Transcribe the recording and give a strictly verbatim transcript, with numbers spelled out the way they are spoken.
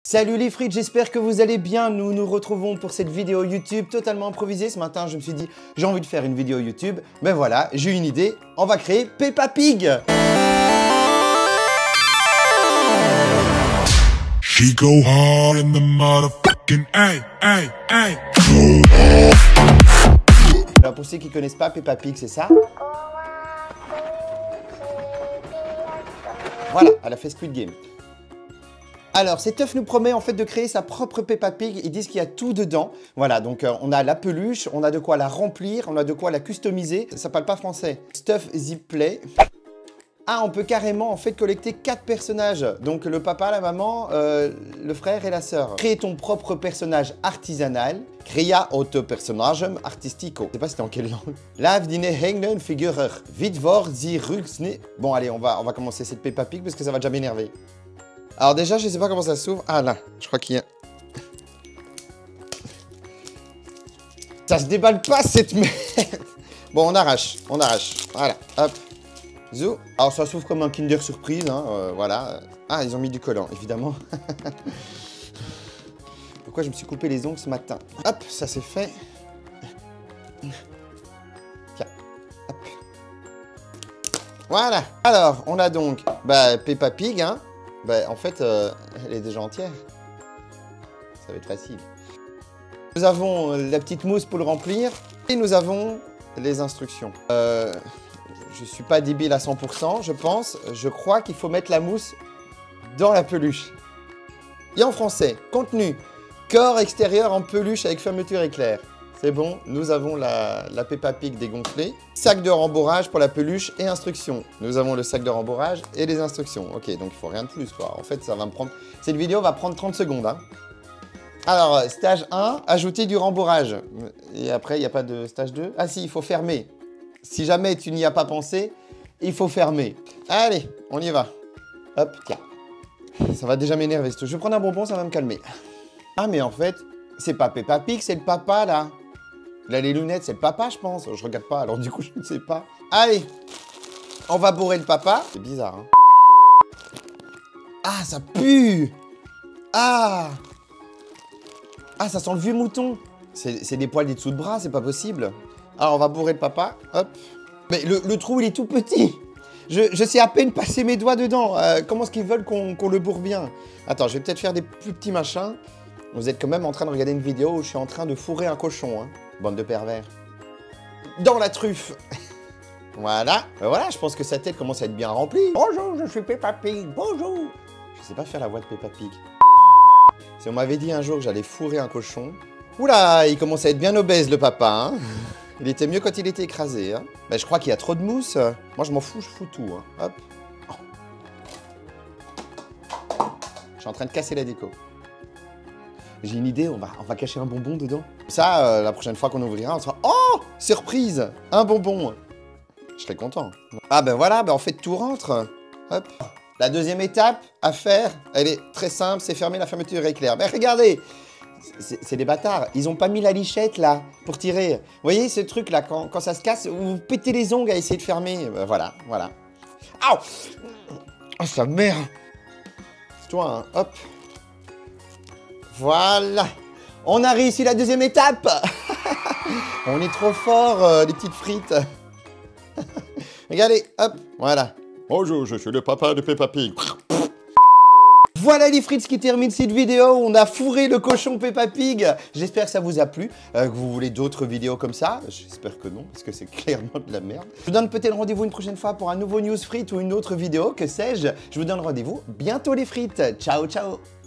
Salut les frites, j'espère que vous allez bien. Nous nous retrouvons pour cette vidéo YouTube totalement improvisée. Ce matin, je me suis dit, j'ai envie de faire une vidéo YouTube. Ben voilà, j'ai une idée. On va créer Peppa Pig. She go hard in the motherfucking ay, ay, ay. Alors pour ceux qui connaissent pas Peppa Pig, c'est ça. Voilà, elle a fait Squid Game. Alors, cet œuf nous promet en fait de créer sa propre Peppa Pig. Ils disent qu'il y a tout dedans. Voilà, donc euh, on a la peluche, on a de quoi la remplir, on a de quoi la customiser. Ça parle pas français. Stuff Zip Play. Ah, on peut carrément en fait collecter quatre personnages. Donc le papa, la maman, euh, le frère et la sœur. Créer ton propre personnage artisanal. Crea auto personagem artistico. Je sais pas c'était en quelle langue. Lav dine hengnen figurer. Vite vor zi ruxne. Bon allez, on va, on va commencer cette Peppa Pig parce que ça va déjà m'énerver. Alors déjà, je sais pas comment ça s'ouvre. Ah là, je crois qu'il y a... Ça se déballe pas cette merde. Bon, on arrache, on arrache. Voilà, hop. Zou. Alors ça s'ouvre comme un Kinder Surprise, hein, euh, voilà. Ah, ils ont mis du collant, évidemment. Pourquoi je me suis coupé les ongles ce matin? Hop, ça c'est fait. Tiens, hop. Voilà. Alors, on a donc bah, Peppa Pig, hein. Bah, en fait, euh, elle est déjà entière. Ça va être facile. Nous avons la petite mousse pour le remplir. Et nous avons les instructions. Euh, je suis pas débile à cent pour cent, je pense. Je crois qu'il faut mettre la mousse dans la peluche. Et en français, contenu. Corps extérieur en peluche avec fermeture éclair. C'est bon, nous avons la, la Peppa Pig dégonflée. Sac de rembourrage pour la peluche et instructions. Nous avons le sac de rembourrage et les instructions. Ok, donc il faut rien de plus, quoi. En fait, ça va me prendre... Cette vidéo va prendre trente secondes, hein. Alors, stage un, ajouter du rembourrage. Et après, il n'y a pas de stage deux. Ah si, il faut fermer. Si jamais tu n'y as pas pensé, il faut fermer. Allez, on y va. Hop, tiens. Ça va déjà m'énerver. Je vais prendre un bonbon, ça va me calmer. Ah, mais en fait, c'est pas Peppa Pig, c'est le papa, là. Là, les lunettes, c'est le papa, je pense. Je regarde pas, alors du coup, je ne sais pas. Allez, on va bourrer le papa. C'est bizarre, hein. Ah, ça pue. Ah. Ah, ça sent le vieux mouton. C'est des poils des dessous de bras, c'est pas possible. Alors, on va bourrer le papa. Hop. Mais le, le trou, il est tout petit. Je, je sais à peine passer mes doigts dedans. Euh, comment est-ce qu'ils veulent qu'on qu'on le bourre bien? Attends, je vais peut-être faire des plus petits machins. Vous êtes quand même en train de regarder une vidéo où je suis en train de fourrer un cochon, hein. Bande de pervers. Dans la truffe. Voilà. Ben voilà, je pense que sa tête commence à être bien remplie. Bonjour, je suis Peppa Pig. Bonjour. Je sais pas faire la voix de Peppa Pig. Si on m'avait dit un jour que j'allais fourrer un cochon... Oula, il commence à être bien obèse, le papa, hein. Il était mieux quand il était écrasé, hein. Ben, je crois qu'il y a trop de mousse. Moi, je m'en fous, je fous tout, hein. Hop. Oh. Je suis en train de casser la déco. J'ai une idée, on va, on va cacher un bonbon dedans. Ça, euh, la prochaine fois qu'on ouvrira, on sera... Oh, surprise, un bonbon. Je serais content. Ah ben voilà, ben en fait tout rentre. Hop. La deuxième étape à faire, elle est très simple, c'est fermer la fermeture éclair. Mais regardez, c'est des bâtards. Ils n'ont pas mis la lichette là pour tirer. Vous voyez ce truc là, quand, quand ça se casse, vous pétez les ongles à essayer de fermer. Ben, voilà, voilà. Aouh. Oh, ça merde. Toi, hein, hop. Voilà, on a réussi la deuxième étape. On est trop fort, euh, les petites frites. Regardez, hop, voilà. Bonjour, je suis le papa de Peppa Pig. Voilà les frites, ce qui termine cette vidéo. On a fourré le cochon Peppa Pig. J'espère que ça vous a plu, euh, que vous voulez d'autres vidéos comme ça. J'espère que non, parce que c'est clairement de la merde. Je vous donne peut-être rendez-vous une prochaine fois pour un nouveau news frites ou une autre vidéo, que sais-je. Je vous donne rendez-vous bientôt les frites. Ciao, ciao.